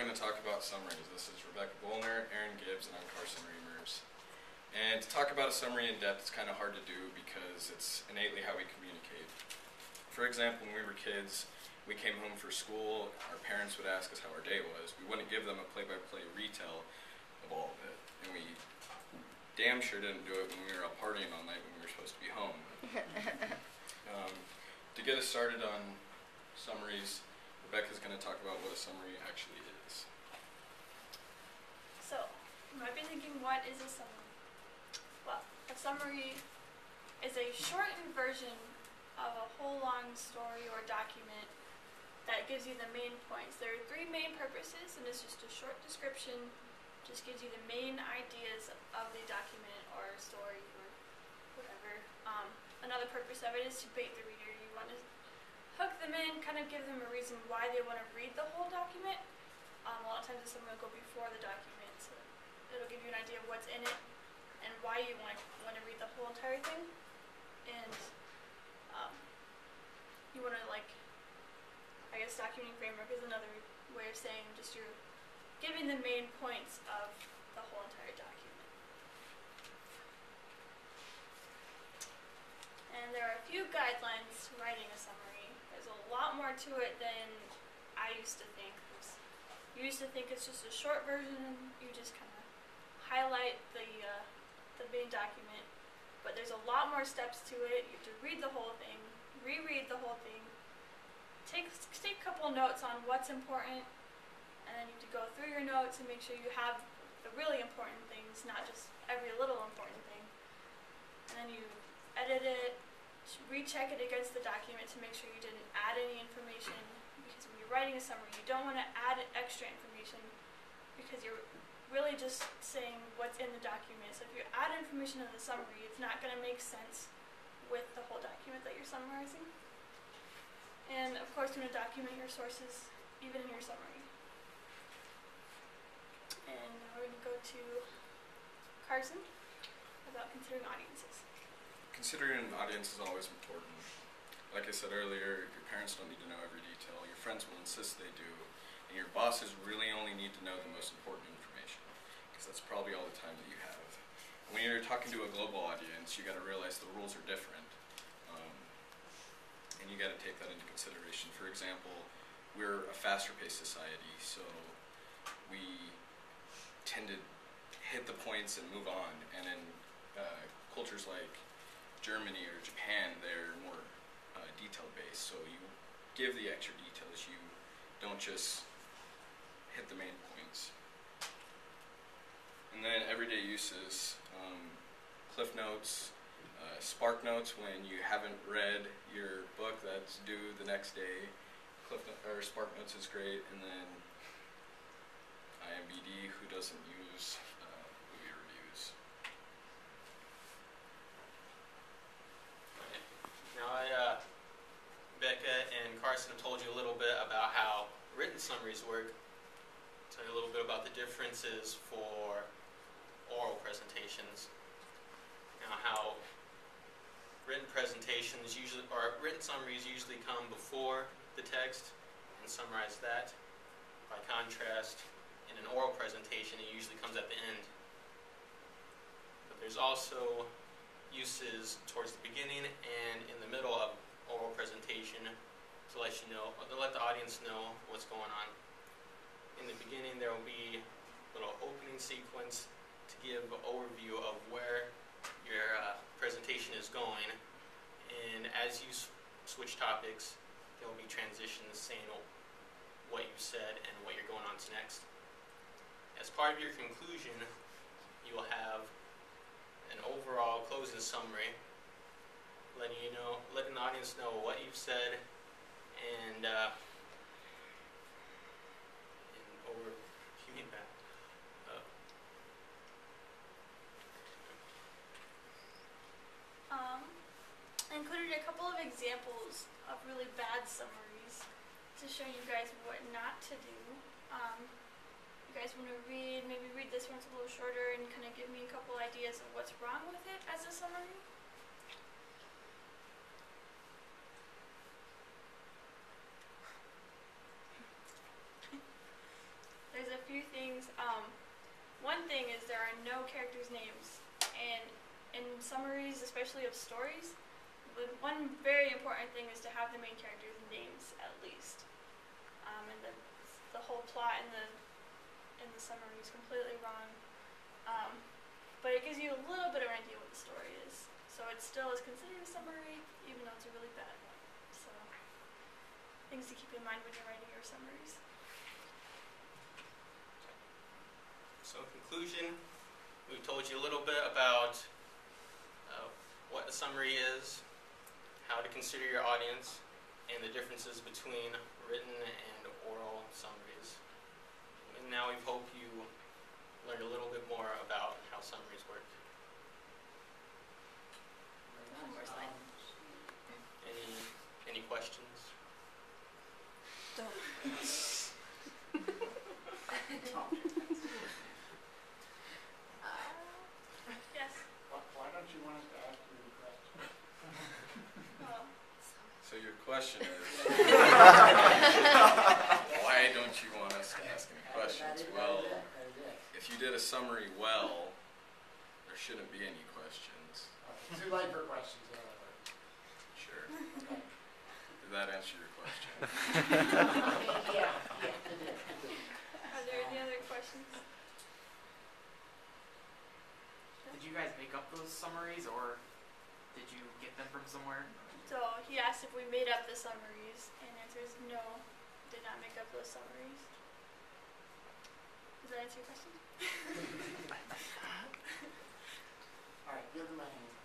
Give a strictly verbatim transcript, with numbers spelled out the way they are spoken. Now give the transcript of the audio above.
going to talk about summaries. This is Rebecca Bollner, Aaron Gibbs, and I'm Carson Reimers. And to talk about a summary in depth is kind of hard to do because it's innately how we communicate. For example, when we were kids, we came home for school, our parents would ask us how our day was. We wouldn't give them a play-by-play retell of all of it. And we damn sure didn't do it when we were out partying all night when we were supposed to be home. um, to get us started on summaries, Rebecca's going to talk about what a summary actually is. So, you might be thinking, what is a summary? Well, a summary is a shortened version of a whole long story or document that gives you the main points. There are three main purposes, and it's just a short description, just gives you the main ideas of the document or story or whatever. Um, another purpose of it is to bait the reader. You want to hook them in, kind of give them a reason why they want to read the whole document. Um, a lot of times the summary will go before the document, so it'll give you an idea of what's in it and why you want to, want to read the whole entire thing. And um, you want to, like, I guess documenting framework is another way of saying just you're giving the main points of the whole entire document. And there are a few guidelines to writing a summary. There's a lot more to it than I used to think. You used to think it's just a short version, you just kind of highlight the, uh, the main document, but there's a lot more steps to it. You have to read the whole thing, reread the whole thing, take, take a couple notes on what's important, and then you have to go through your notes and make sure you have the really important things, not just every little important thing. And then you edit it, recheck it against the document to make sure you didn't add any information, because when you're writing a summary, you don't want to add extra information because you're really just saying what's in the document. So if you add information in the summary, it's not going to make sense with the whole document that you're summarizing. And of course, you want to document your sources even in your summary. And now we're going to go to Carson about considering audiences. Considering an audience is always important. Like I said earlier, your parents don't need to know every detail, your friends will insist they do, and your bosses really only need to know the most important information, because that's probably all the time that you have. When you're talking to a global audience, you got to realize the rules are different, um, and you got to take that into consideration. For example, we're a faster-paced society, so we tend to hit the points and move on, and in uh, cultures like Germany or Japan, they're more uh, detail-based, so you give the extra details, you don't just hit the main points. And then everyday uses, um, Cliff Notes, uh, Spark Notes when you haven't read your book that's due the next day. Cliff no or Spark Notes is great, and then I M B D, who doesn't use uh, movie reviews. Now, I, uh, Becca and Carson have told you a little bit about how written summaries work. I'll tell you a little bit about the differences for oral presentations. Now, how written presentations usually, or written summaries usually come before the text and summarize that. By contrast, in an oral presentation, it usually comes at the end. But there's also uses towards the beginning and in the middle of oral presentation to let you know, to let the audience know what's going on. In the beginning, there will be a little opening sequence to give an overview of where your uh, presentation is going, and as you switch topics, there will be transitions saying what you said and what you're going on to next. As part of your conclusion, you will have an overall closing summary, letting you know, letting the audience know what you've said, and uh, and overviewing that. Uh, Um, I included a couple of examples of really bad summaries to show you guys what not to do. Um, you guys want to read, maybe read this one, it's a little shorter, and kind of give me a couple ideas of what's wrong with it as a summary. There's few things. Um, one thing is there are no characters' names, and in summaries, especially of stories, the one very important thing is to have the main characters' names at least. Um, and the the whole plot in the in the summary is completely wrong. Um, but it gives you a little bit of an idea what the story is. So it still is considered a summary, even though it's a really bad one. So things to keep in mind when you're writing your summaries. So in conclusion, we've told you a little bit about uh, what a summary is, how to consider your audience, and the differences between written and oral summaries. And now we hope you learned a little bit more about how summaries work. One more slide. Any any questions? Yes. Why, why don't you want us to ask you the question? Well, So your question is, why don't you want us to ask any questions? Well, if you did a summary well, there shouldn't be any questions. Too late for questions, in other words. Sure. Okay. Did that answer your question? Yeah, yeah. are there any other questions? Did you guys make up those summaries, or did you get them from somewhere? So he asked if we made up the summaries, and the answer is no, did not make up those summaries. Does that answer your question? All right, give them a hand.